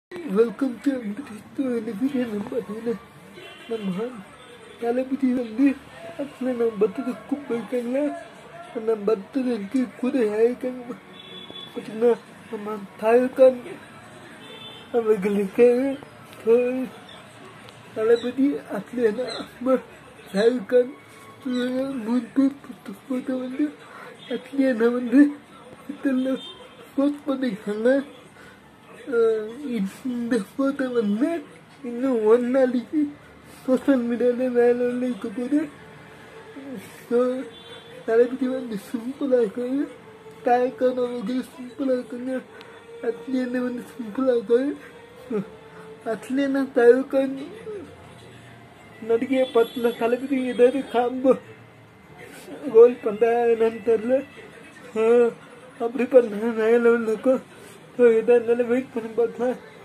Welcome to video நம்ம பார்த்தீங்கன்னா நம்ம தளபதி வந்து அப்புறம் நம்ம பர்த்டேக்கு போயிருக்காங்களா அந்த பர்த்டேக்கு கூட ஆயிருக்காங்க பார்த்தீங்கன்னா நம்ம தாயக்கான் அவர்களுக்கு தளபதி அப்புறம் அம்மா தாயக்கான் 3 பேர் போட்டோ வந்து அட்லியான வந்து இதில் போஸ்ட் பண்ணியிருக்காங்க. இந்த போட்டோ வந்து இன்னும் 1 நாளைக்கு சோஷியல் மீடியாவில் வேலை இருக்க போது. தளபதி வந்து சிம்பிளாக இருக்காங்க, தாயக்கான வந்து சிம்பிளாக இருக்காங்க, அட்லியான வந்து சிம்பிளாக இருக்காங்க. அட்லியான தாயக்கான் நடிகை பத்தில தளபதி ஏதாவது காம்போ ரோல் பண்ணுறா என்னன்னு தெரில. அப்படி பண்ண நான் லெவலில் இருக்கும். எதாக இருந்தாலும் வெயிட் பண்ணி பார்க்கலாம்.